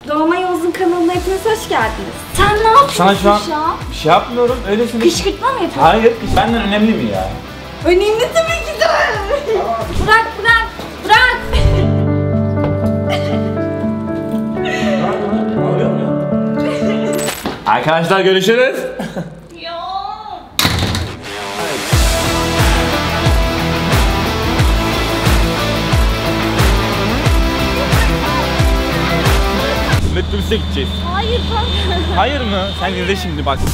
Doğma Yavuz'un kanalına hepiniz hoş geldiniz. Sen ne yapıyorsun Sana şu an bir şey yapmıyorum, öylesine. Kışkırtma mı yapıyorsun? Hayır, benden önemli mi ya? Önemli tabii ki de. Bırak. Arkadaşlar görüşürüz. Metrobüse gideceğiz. Hayır kanka. Hayır mı? Sen izle şimdi bak.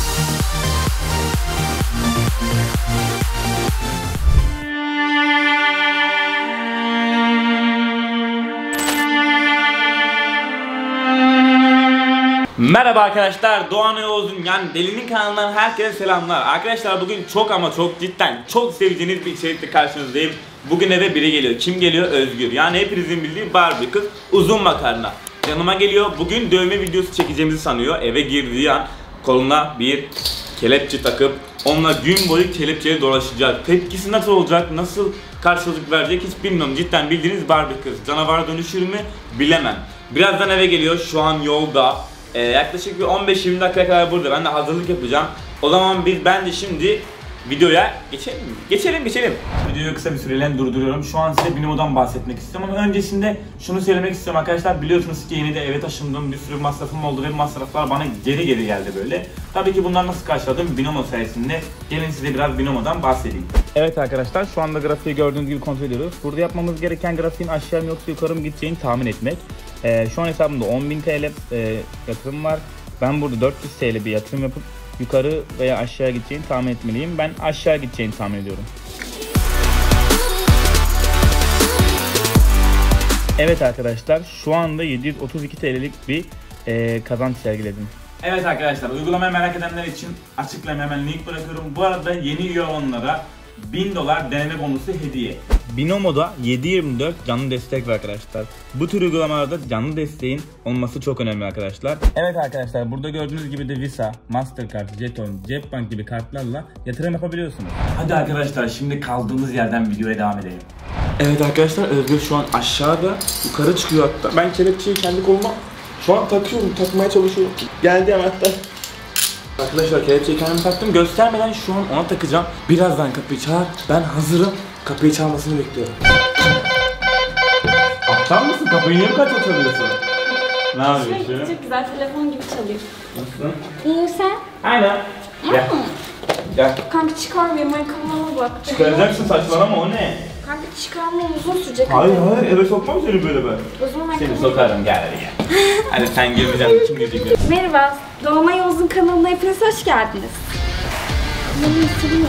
Merhaba arkadaşlar, Doğan Yavuz'un yani Deli'nin kanalından herkese selamlar. Arkadaşlar bugün çok ama çok cidden çok sevdiğiniz bir içerikle karşınızdayım. Bugün eve biri geliyor. Kim geliyor? Özgür. Yani hepinizin bildiği Barbie kız, uzun makarna. Yanıma geliyor. Bugün dövme videosu çekeceğimizi sanıyor. Eve girdiği an koluna bir kelepçe takıp onunla gün boyu kelepçeyle dolaşacağız. Tepkisi nasıl olacak? Nasıl karşılık verecek hiç bilmiyorum. Cidden bildiğiniz Barbie kız. Canavara dönüşür mü? Bilemem. Birazdan eve geliyor. Şu an yolda. Yaklaşık bir 15-20 dakika kadar burada. Ben de hazırlık yapacağım. O zaman ben de şimdi videoya geçelim. Videoyu kısa bir süreliğine durduruyorum. Şu an size Binomo'dan bahsetmek istiyorum ama öncesinde şunu söylemek istiyorum arkadaşlar. Biliyorsunuz ki yeni de eve taşındım. Bir sürü masrafım oldu ve masraflar bana geri geldi böyle. Tabii ki bunlar nasıl karşıladım? Binomo sayesinde. Gelin size biraz Binomo'dan bahsedeyim. Evet arkadaşlar, şu anda grafiği gördüğünüz gibi kontrol ediyoruz. Burada yapmamız gereken grafiğin aşağı mı yoksa yukarı mı gideceğini tahmin etmek. Şu an hesabımda 10.000 TL yatırım var. Ben burada 400 TL bir yatırım yapıp yukarı veya aşağı gideceğini tahmin etmeliyim. Ben aşağı gideceğini tahmin ediyorum. Evet arkadaşlar, şu anda 732 TL'lik bir kazanç sergiledim. Evet arkadaşlar, uygulamayı merak edenler için açıklamaya hemen link bırakıyorum. Bu arada yeni üye olanlara $1000 deneme bonusu hediye. Binomo'da 7/24 canlı destek var arkadaşlar. Bu tür uygulamalarda canlı desteğin olması çok önemli arkadaşlar. Evet arkadaşlar, burada gördüğünüz gibi de Visa, Mastercard, Jeton, Cepbank gibi kartlarla yatırım yapabiliyorsunuz. Hadi arkadaşlar, şimdi kaldığımız yerden videoya devam edelim. Evet arkadaşlar, Özgür şu an aşağıda, yukarı çıkıyor hatta. Ben kelepçeyi kendi koluma şu an takmaya çalışıyorum. Geldi hemen hatta. Arkadaşlar kelepçeyi kendim taktım. Göstermeden şu an ona takacağım. Birazdan kapıyı çağır. Ben hazırım. Kapıyı çalmasını bekliyorum. Aptal mısın? Kapıyı niye bu kadar çalıyorsun? Ne yapıyorsun? Çok güzel, telefon gibi çalıyor. Nasılsın? İyi sen? Aynen. Gel. Gel. Kanka çıkar, benim ayakkabıma bak. Çıkaracaksın, saçmalama, o ne? Kanka çıkarmam uzun sürecek. Hayır eve sokmam seni böyle ben. O zaman Seni sokarım, gel hadi gel. Hadi sen girmeyeceksin, kim girecek? Merhaba, Doğma Yavuz'un kanalına hepiniz hoş geldiniz. Beni ısırıyor.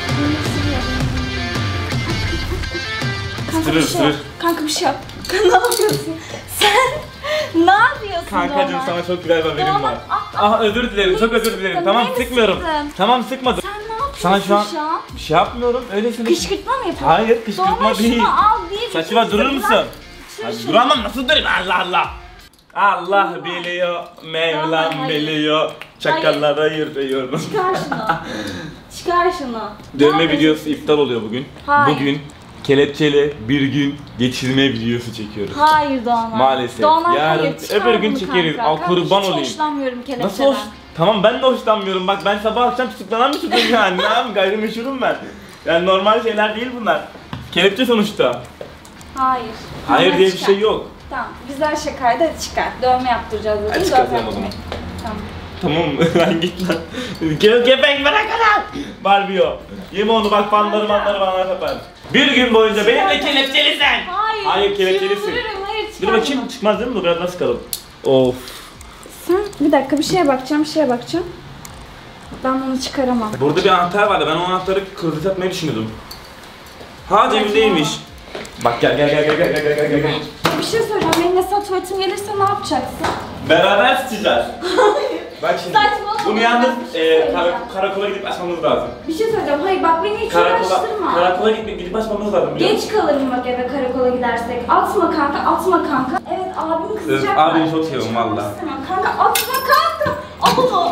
Kanka bir şey yap. Ne yapıyorsun? Sen ne yapıyorsun? Kankacığım, sana çok güzel bir haberim var. Özür dilerim, çok özür dilerim. Tamam, sıkmıyorum. Tamam, sıkmadım. Sen ne yapıyorsun sana şu an bir şey yapmıyorum, öylesine. Kışkırtma mı yapıyorsun? Hayır, kışkırtma değil. Al bir. Saçma, durur musun? Duramam, nasıl durayım? Allah. Allah biliyor, Mevlam biliyor. Çakallara yürüyorum. Çıkar şunu. Dövme videosu iptal oluyor bugün. Hayır. Bugün kelepçeli bir gün geçirme videosu çekiyoruz. Hayır Doğan. Maalesef. Yarın öbür gün çekeriz. Al kurban olayım. Hiç hoşlanmıyorum kelepçeden. Nasıl Tamam, ben de hoşlanmıyorum. Bak ben sabah akşam tutuklanan bir çocuğum yani. Ne yapayım, gayrimeşhurum ben. Yani normal şeyler değil bunlar. Kelepçe sonuçta. Hayır. Hayır diye bir şey yok. Tamam, güzel şakaydı, hadi çıkar. Dövme yaptıracağız bugün. Hadi çıkartalım o zaman. Tamam mı? Lan git lan. Köpek bırak lan. Barbie o. Yeme onu, bak fanları bana yapar. Bir gün boyunca benimle kelepçelisin. Hayır kelepçelisin. Dur bakayım, çıkmaz değil mi? Dur biraz nasıl kalın. Of. Sen bir dakika, bir şeye bakacağım. Ben bunu çıkaramam. Burada bir anahtar vardı. Ben o anahtarı kılıç atmayı düşünüyordum. Ha, cebimdeymiş. Bak gel. Bir şey söyleyeceğim. Benim mesela tuvaletim gelirse ne yapacaksın? Beraber sıçacağız. Hayır. Bak şimdi. Saçmalama. Bunu yalnız karakola gidip açmamız lazım. Bir şey söyleyeceğim. Hayır bak, beni hiç uğraştırma. Karakola gidip açmamız lazım. Geç kalırım bak eve karakola gidersek. Atma kanka. Evet, abim kızacak. Abini çok seviyorum valla. Kanka atma kanka. Allah.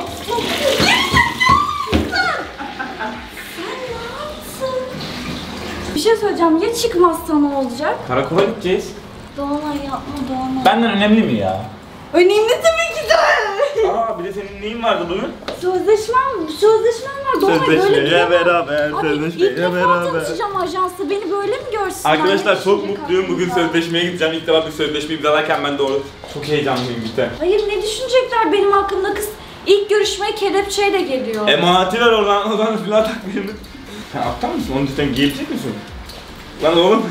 Bir şey söyleyeceğim. Ya çıkmazsa ne olacak? Karakola gideceğiz. Doğanay yapma Doğanay. Benden önemli mi ya? Önemli tabii ki de. Aa bir de senin neyin vardı bugün? Sözleşmem var. Doğru, böyle Sözleşmeye giyemem. beraber, Abi ilk sözleşmeye defa beraber. tanışacağım ajansta. Beni böyle mi görsün? Arkadaşlar çok mutluyum. Bugün sözleşmeye gideceğim. İlk defa bir sözleşme imzalarken ben doğru çok heyecanlıyım işte. Hayır, ne düşünecekler benim hakkımda? Kız ilk görüşmeye kelepçeyle geliyor. Emaneti ver oradan silah tak birini. Sen aptal mısın? Onu cidden giyebilecek misin? Lan oğlum.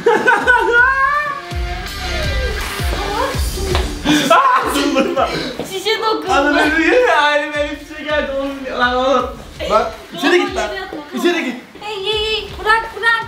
Sındırma. Şişe dokundu. Anladın mı? Ailem bir şey geldi oğlum. Lan oğlum. Bak içeri git lan. İçeri git. Hey, bırak.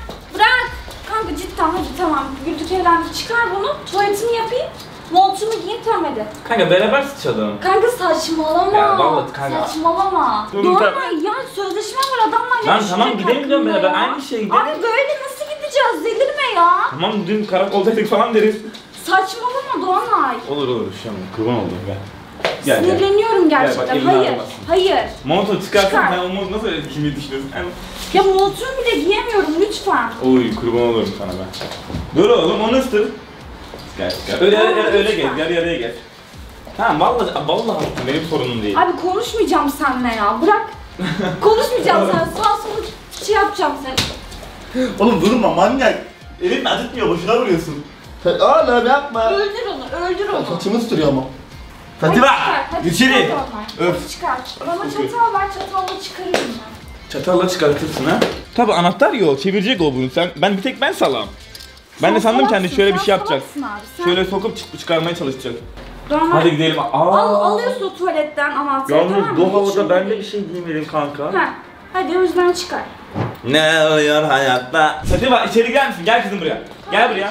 Kanka cidden hadi tamam. Güldük eğlendik. Çıkar bunu. Tuvaletini yapayım. Montumu giyin, tamam hadi. Kanka beraber sıçalım. Kanka saçmalama. Ya vallahi kanka. Saçmalama. Dur, Normal ya, sözleşme var adamlar. Lan tamam gidelim diyorum beraber. Aynı şey gidelim. Abi böyle nasıl gideceğiz? Delirme ya. Tamam dün karakoldaydık falan deriz. Saçmalama Doğanay. Olur şu an kurban oldum gel. Gel. Sinirleniyorum gerçekten. Gel bak, elini Hayır. ağrımasın. Hayır. Montu çıkarsan Çıkar. sen o montu nasıl öyle kimi düşünüyorsun? Ya montumu bile giyemiyorum lütfen. Oy kurban olurum sana ben. Dur oğlum onu ısır. Gel. Öyle gel. Yarıya gel. Tamam vallahi benim sorunum değil. Abi konuşmayacağım seninle ya. Bırak. Konuşmayacağım sen. Sağ solu şey yapacağım sen. Oğlum durma manyak. Elin acıtmıyor, boşuna vuruyorsun. Oğlum yapma. Öldür onu. Saçımı tutuyor ama. Hadi Hadi bak. çıkar, hadi İçeri. çıkar Doğanay. Öf. Hadi çıkar. Bana çatal ver, çatalla çıkarırım ben. Çatalla çıkartırsın ha. Tabi anahtar yok, çevirecek o bunu. Ben bir tek ben salam. Ben de Sen sandım kendi salaksın, şöyle bir sen şey yapacak. salaksın abi, sen- Şöyle sokup çıkarmaya çalışacak. Doğanay. Hadi gidelim. Alıyorsun o tuvaletten anahtarı, tamam mı? Yalnız bu havada Hiç ben de değil. bir şey giymedim kanka. Ha. Hadi o yüzden çıkar. Ne oluyor hayatta? Sativa içeri gelir misin? Gel kızım buraya. Gel buraya.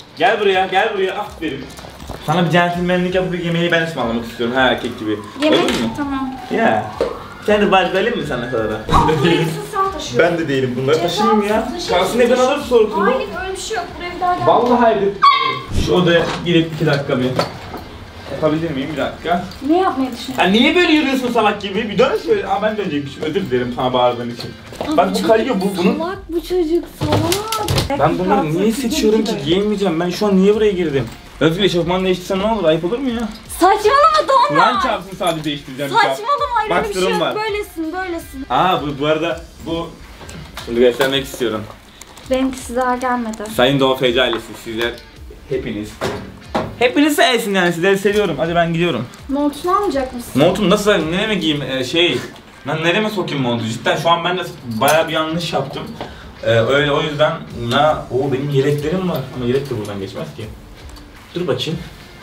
Gel buraya. Aferin. Sana bir centilmenlik yapıp bir yemeği ben ısmarlamak istiyorum her erkek gibi. Yemek Olur mu? tamam. Ya. Sen de bari vereyim mi sana sonra? Burayı sen taşıyorsun. Ben de değilim bunları taşıyayım ya. Taşırsın, Kalsın evden taşırsın. alır sorulsun. Hayır öyle bir şey yok. Buraya bir daha gel. Vallahi haydi. Şu odaya girip 2 dakika bir. Yapabilir miyim bir dakika? Ne yapmayı düşünüyorsun? Ya niye böyle yürüyorsun salak gibi? Bir dön şöyle. Aa ben dönecekmişim. Özür dilerim sana bağırdığın için. Bak bu kayıyor bunu. Salak bu çocuk salak. Ben bunları niye seçiyorum ki? Giyemeyeceğim. Ben şu an niye buraya girdim? Özgür eşofman değiştirsen ne olur? Ayıp olur mu ya? Saçmalama Kur'an Doğanay. çarpsın sadece değiştireceğim. Saçmalama öyle bir şey Baktırım yok. var. Böylesin. Aa bu arada bu... Şimdi göstermek istiyorum. Benimkisi daha gelmedi. Sayın Doğu Feci ailesi sizler hepiniz. Hepiniz sayesinde yani sizleri seviyorum. Hadi ben gidiyorum. Montunu almayacak mısın? Montum nasıl nereye mi giyeyim ben nereye mi sokayım montu? Cidden şu an ben de bayağı bir yanlış yaptım. Öyle o yüzden benim yeleklerim var ama yelek de buradan geçmez ki. Dur bakayım.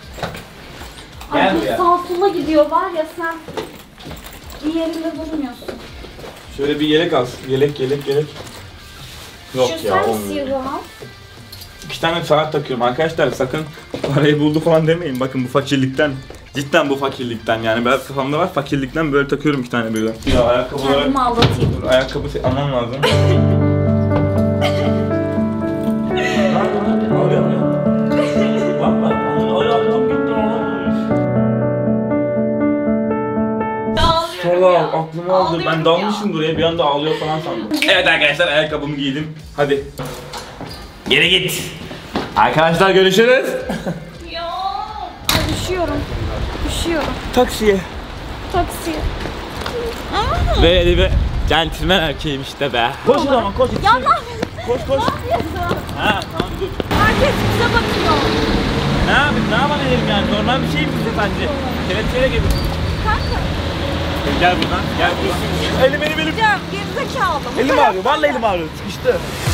Gel Ay buraya. sağ sola gidiyor var ya sen. Bir yerinde durmuyorsun. Şöyle bir yelek al. Yelek. Yok Şu ya sen olmuyor. siyahı al. 2 tane saat takıyorum arkadaşlar, sakın parayı buldu falan demeyin. Bakın bu fakirlikten. Cidden bu fakirlikten yani biraz kafamda var, fakirlikten böyle takıyorum 2 tane böyle. Ya ayakkabı olarak Kendimi aldatayım. ayakkabı almam lazım. Ağlıyor mu ya? Bak ayakkabım gitti ya. Sonra aklımı aldı. Ben dalmışım buraya bir anda ağlıyor falan sandım. Evet arkadaşlar ayakkabımı giydim. Hadi. Geri git. Arkadaşlar görüşürüz. Ya. Ay, üşüyorum. Taksiye. Taksi. Böyle bir centilmen erkeğim işte be. Koş o zaman koş. Ya ne yapıyorsun? Koş. Ne yapıyorsun? Ha tamam dur. Herkes bize bakıyor. Ne yapayım ne yapabilirim yani, normal bir şey mi size sence? Kelepçeyle gibi. Kanka. Gel buradan. Elim. Gideceğim. Gerizekalı. Elim ağrıyor. Vallahi elim ağrıyor. Sıkıştı.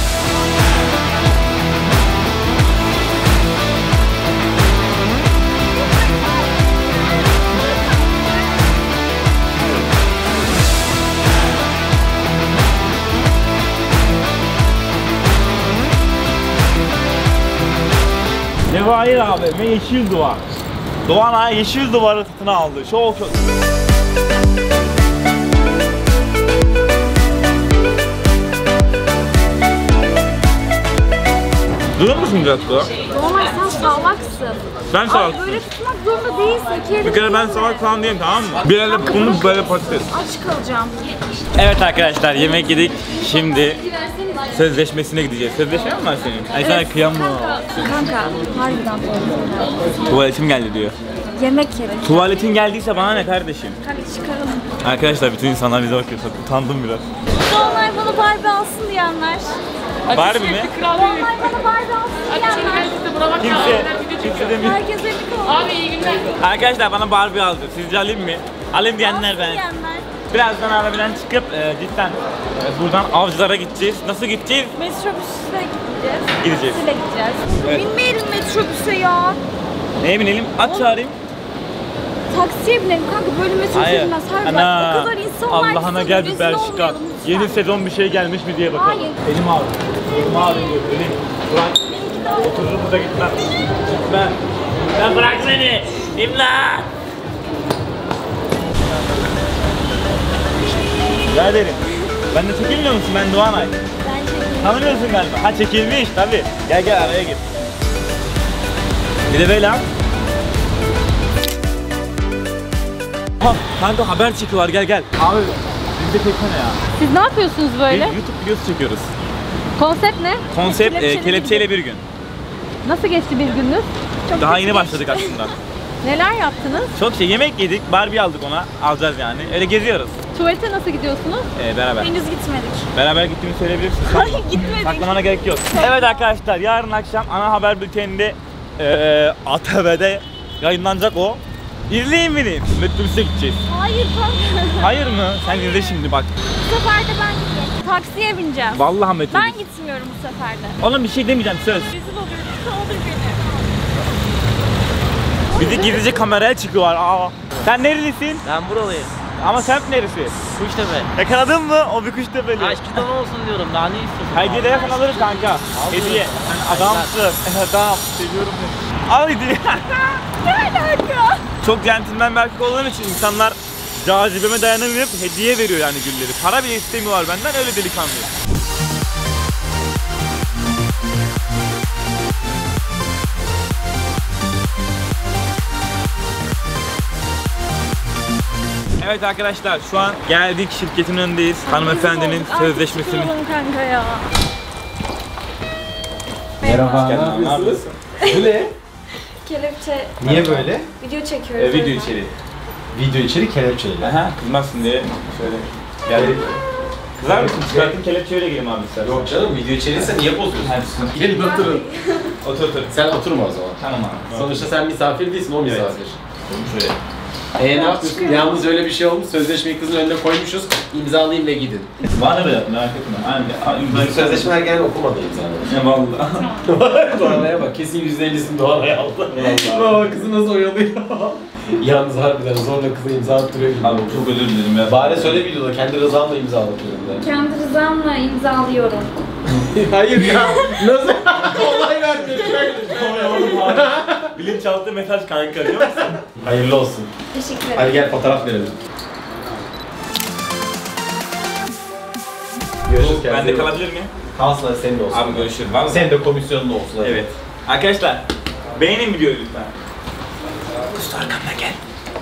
Cevahir abi ve yeşil duvar. Doğan Ay yeşil duvarı satın aldı. Çok. Durur musun bir dakika? Normal sen salaksın. Ben salak. Ay böyle tutmak zorunda değilsin. Bir kere ben salak falan değilim, tamam mı? Bir elle bunu böyle patates. Aç kalacağım. Evet arkadaşlar yemek yedik. Şimdi sözleşmesine gideceğiz. Sözleşme mi var senin? Ay sana kıyamam. Kanka harbiden doğru. Tuvaletim geldi diyor. Yemek yemek. Tuvaletin geldiyse bana ne kardeşim? Hadi çıkaralım. Arkadaşlar bütün insanlar bize bakıyor. Çok utandım biraz. Doğanay bana Barbie alsın diyenler. Barbie mi? Doğanay bana Barbie alsın diyenler. Kimse demiyor. Herkese bir kol. Abi iyi günler. Arkadaşlar bana Barbie aldı. Sizce alayım mı? Alayım diyenler ben. Diyenler. Birazdan arabadan çıkıp cidden buradan avcılara gideceğiz. Nasıl gideceğiz? Metrobüsle gideceğiz. Gideceğiz. Metrobüsle gideceğiz. Evet. Binmeyelim metrobüse ya. Neye binelim? At çağırayım. Taksiye binelim kanka, böyle metrobüse binmez. Hayır bak, o kadar insan var ki Allah'ına sana gel bir rezil Belçika. olmayalım lütfen. Yeni sezon bir şey gelmiş mi diye bakalım. Hayır. Elim ağrıyor. Elim ağrıyor. Elim. Bırak. Otururum burada gitmem. Gitmem. Ben bırak beni. İmdat. Rica ederim. Ben de çekilmiyor musun? Ben Doğanay. Ben çekeyim. Tanımıyorsun galiba. Ha çekilmiş tabii. Gel gel araya gir. Bir de böyle al. Ha, kanka haber çıkıyorlar gel gel. Abi biz de çeksene ya. Siz ne yapıyorsunuz Biz böyle? YouTube videosu çekiyoruz. Konsept ne? Konsept Kelepçeli kelepçeyle bir gün. Nasıl geçti bir gününüz? Çok Daha kötü yeni geçti. başladık aslında. Neler yaptınız? Çok şey yemek yedik, Barbie aldık ona. Alacağız yani. Öyle geziyoruz. Tuvalete nasıl gidiyorsunuz? Beraber. Henüz gitmedik. Beraber gittiğimi söyleyebilirsin. Hayır gitmedik. Saklamana gerek yok. Evet arkadaşlar yarın akşam ana haber bülteninde ATV'de yayınlanacak o. İzleyin beni. Metrobüse gideceğiz. Hayır kanka. Hayır mı? Sen izle şimdi bak. Bu sefer de ben gideceğim. Taksiye bineceğim. Vallahi metrobüs. Ben gitmiyorum bu sefer de. Oğlum bir şey demeyeceğim söz. Rezil oluyorum. Kaldır beni. Bizi gizlice kameraya çıkıyorlar. Aa. Sen nerelisin? Ben buralıyım. Ama sen neresi? Kuştepe. Yakaladın mı? O bir kuş tepeli. Aşkından olsun diyorum. Daha ne istiyorsun? Hediye de yakın alırız kanka. Hediye. Sen adamsın. Adam. Seviyorum seni. Al hediye. Ne alaka? Çok centilmen bir erkek olduğum için insanlar cazibeme dayanamayıp hediye veriyor yani gülleri. Para bile istemiyorlar benden, öyle delikanlıyım. Evet arkadaşlar şu an geldik şirketin önündeyiz. Hanımefendinin sözleşmesini. Artık kanka ya. Merhaba. Ne yapıyorsun? Bu ne? Kelepçe. Niye böyle? Video çekiyoruz. Video içeriği. Video içeri kelepçeyle. Aha, kızmazsın diye şöyle geldik. Kızar mısın? Çıkartın kelepçeyle gelin abi istersen. Yok canım, video içeriyse niye bozuyorsun? Hadi sıkıntı. Gelin oturun. Otur otur. Sen oturma o zaman. Tamam abi. Sonuçta sen misafir değilsin, o misafir. Şöyle. Ne yapıyorsun? Yalnız öyle bir şey olmuş, sözleşmeyi kızın önüne koymuşuz, imzalayın ve gidin. Bana da böyle yaptın merak etme. Aynen. Sözleşmeler genelde okumadı imzaladı. Ne vallahi. Doğanay'a bak, kesin %50'sini Doğanay'a aldı. Baba kızı nasıl oyalıyor. Yalnız harbiden zorla kıza imza attırıyor gibi. Abi çok özür dilerim ya. Bari söyle videoda, kendi rızamla imzalatıyorum ben. Kendi rızamla imzalıyorum. Hayır ya, nasıl? Olay vermiyor, şöyle. Bilinçaltı mesaj kanka biliyor musun? Hayırlı olsun. Teşekkür ederim. Hadi gel fotoğraf verelim. Görüşürüz. Ben de kalabilir miyim? Kalsın hadi senin de olsun. Abi görüşürüz. Var mı? Senin de komisyonun da olsun. Hadi. Evet. Arkadaşlar beğenin videoyu lütfen. Usta arkamdan gel.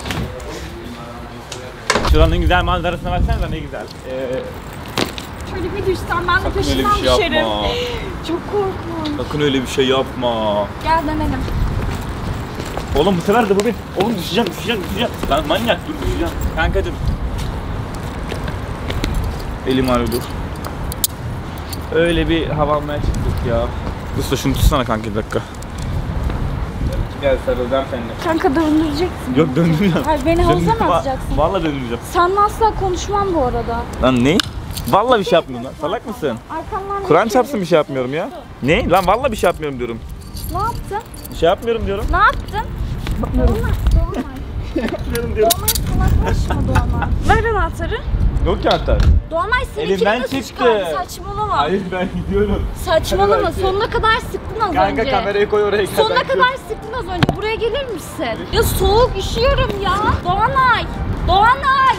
Şuranın güzel manzarasına baksanıza ne güzel. Şöyle bir düşsem ben de Sakın öyle peşinden bir şey düşerim. yapma. Çok korkunç. Sakın öyle bir şey yapma. Gel denelim. Oğlum bu sefer de bu bir. Oğlum düşeceğim. Lan manyak dur düşeceğim. Kanka dur. Elim ağrıyor dur. Öyle bir hava almaya çıktık ya. Usta şunu tutsana kanka bir dakika. Gel sarılacağım seninle. Kanka döndüreceksin. Yok döndüreceğim. Hayır beni havuza mı atacaksın? Vallahi döndüreceğim. Seninle asla konuşmam bu arada. Lan ne? Vallahi bir şey yapmıyorum lan. Salak mısın? Arkamdan Kur'an çarpsın bir şey yapmıyorum ya. Ne? Lan vallahi bir şey yapmıyorum diyorum. Ne yaptın? Bir şey yapmıyorum diyorum. Ne yaptın? Doğanay. Yapmıyorum diyorum. Doğanay salaklaşma Doğanay. Ver anahtarı. Yok ki hatta. Doğanay seninkini Elimden nasıl çıktı. çıkardı? Saçmalama. Hayır ben gidiyorum. Saçmalama. Hadi belki. Sonuna kadar sıktın az Kanka önce. kamerayı koy oraya. Sonuna kadar sıktın az önce. Buraya gelir misin? Ya soğuk, üşüyorum ya. Doğanay. Doğanay.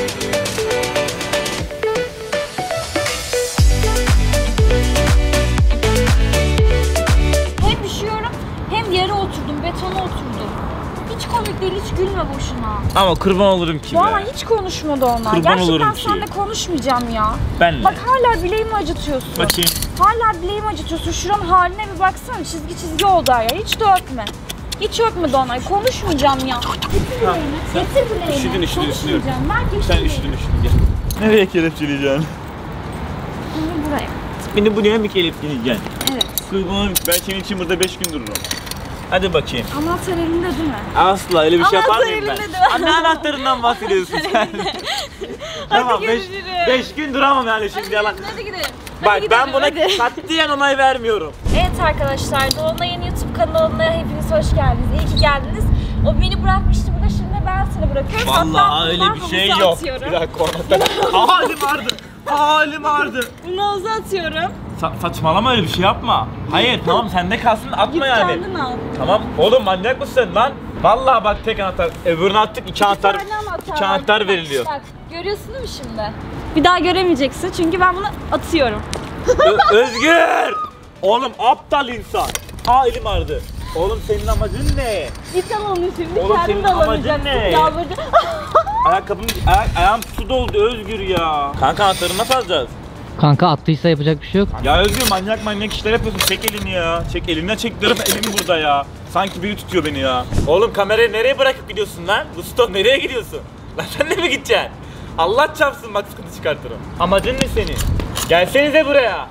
Hem üşüyorum hem yere oturdum, betona oturdum. Hiç komik değil, hiç gülme boşuna. Ama kurban olurum ki Doğanay be. hiç konuşma Doğanay. Kurban olurum Gerçekten ki. seninle konuşmayacağım ya. Benle. Bak hala bileğimi acıtıyorsun. Bakayım. Hala bileğimi acıtıyorsun. Şuranın haline bir baksana. Çizgi oldu ya. Hiç dökme. Hiç yok mu Doğanay? Konuşmayacağım ya. Getir bileğini. Getir bileğini. Üşüdün, Konuşmayacağım. Ver getir Sen bileğini. üşüdün. Gel. Nereye kelepçeleyeceksin? Bunu buraya. Beni buraya mı kelepçeleyeceksin? Evet. Kurbanım, ben senin için burada 5 gün dururum. Hadi bakayım. Anahtar elinde değil mi? Asla öyle bir şey Anahtar yapar mıyım ben? elinde de var. Ne anahtarından bahsediyorsun sen? Tamam, görüşürüz. 5 gün duramam yani şimdi yalan. Hadi gidelim. Bak ben buna katiyen onay vermiyorum. Evet arkadaşlar, Doğanay'ın YouTube kanalına hepiniz hoş geldiniz. İyi ki geldiniz. O beni bırakmıştı burada, şimdi ben seni bırakıyorum. Hatta Vallahi öyle bundan bir şey havuza yok. atıyorum. Bir dakika halim ağrıdı. Halim ağrıdı. Bunu havuza atıyorum. Saçmalama, öyle bir şey yapma. Hayır tamam, sende kalsın, atma Git yani. kendin al. Tamam oğlum, manyak mısın lan? Vallahi bak, tek anahtar. Öbürünü attık, iki anahtar. tane anahtar İki var. anahtar Bak, veriliyor. Bak, görüyorsun değil mi şimdi? Bir daha göremeyeceksin çünkü ben bunu atıyorum. Özgür! Oğlum aptal insan. Aa, elim ağrıdı. Oğlum senin amacın ne? Git al onu şimdi, Oğlum, kendin senin de amacın alamayacaksın. ne? Yalvaracağım. Ayağım su doldu Özgür ya. Kanka, anahtarı nasıl alacağız? Kanka attıysa yapacak bir şey yok. Ya Özgür, manyak işler yapıyorsun. Çek elini ya. Çek, elimden çek diyorum, elim burada ya. Sanki biri tutuyor beni ya. Oğlum, kamerayı nereye bırakıp gidiyorsun lan? Gusto, nereye gidiyorsun? Lan sen de mi gideceksin? Allah çarpsın, bak sıkıntı çıkartırım. Amacın ne senin? Gelsenize buraya.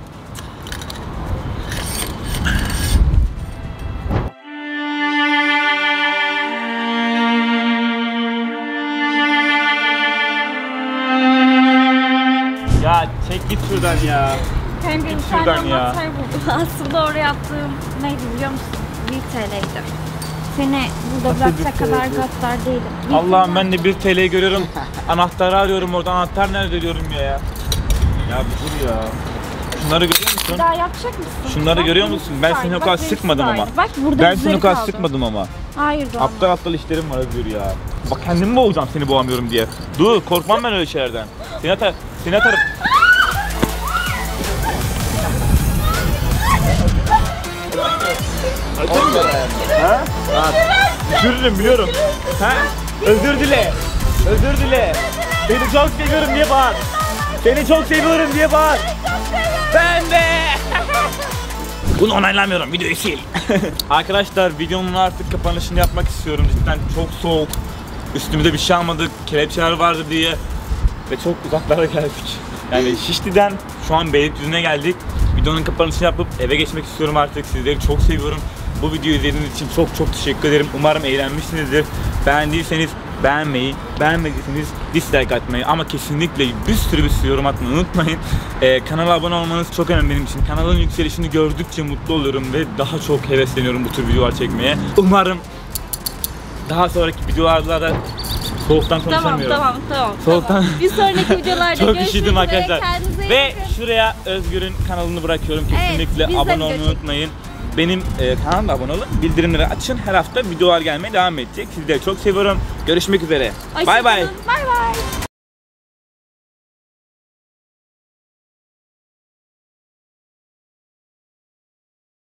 Ya çek git şuradan ya. Kanka Git bir tane şuradan ya. anahtar buldum. Aslında oraya attığım neydi biliyor musun? 1 TL'ydi. Seni burada bırakacak kadar gaddar değilim. Allah'ım, ben de 1 TL görüyorum. Anahtarı arıyorum orada. Anahtar nerede diyorum ya. Ya bir dur ya. Şunları görüyor musun? Daha yapacak mısın? Şunları Bak, görüyor bu musun? Ben sıraydı. seni o Bak, kadar benim sıkmadım ama. sıraydı. Bak burada Ben seni izleri o kadar kaldı. sıkmadım ama. Hayır Doğan. Aptal işlerim var Özgür ya. Bak, kendimi boğacağım seni boğamıyorum diye. Dur, korkmam ben öyle şeylerden. Seni atarım. Ha? Ha. Düşürürüm, biliyorum. Ha? Özür dile. Seni çok seviyorum diye bağır. Seni çok seviyorum diye bağır. Ben de. Bunu onaylamıyorum, videoyu sil. Arkadaşlar, videonun artık kapanışını yapmak istiyorum. Cidden çok soğuk. Üstümüzde bir şey almadık, kelepçeler vardı diye. Ve çok uzaklara geldik. Yani Şişli'den şu an Beylikdüzü'ne geldik. Videonun kapanışını yapıp eve geçmek istiyorum artık. Sizleri çok seviyorum. Bu videoyu izlediğiniz için çok teşekkür ederim. Umarım eğlenmişsinizdir. Beğendiyseniz beğenmeyi, beğenmediyseniz dislike atmayı, ama kesinlikle bir sürü yorum atmayı unutmayın. Kanala abone olmanız çok önemli benim için. Kanalın yükselişini gördükçe mutlu oluyorum ve daha çok hevesleniyorum bu tür videolar çekmeye. Umarım daha sonraki videolarda da soğuktan konuşamıyorum. Tamam. Soğuktan. Bir sonraki videolarda Çok görüşmek üşüdüm üzere. arkadaşlar. Kendinize iyi Ve bakın. şuraya Özgür'ün kanalını bırakıyorum. Kesinlikle biz de abone video olmayı çektik. unutmayın. Benim kanalıma abone olun. Bildirimleri açın. Her hafta videolar gelmeye devam edecek. Sizleri çok seviyorum. Görüşmek üzere. Bay bay. Bay bay.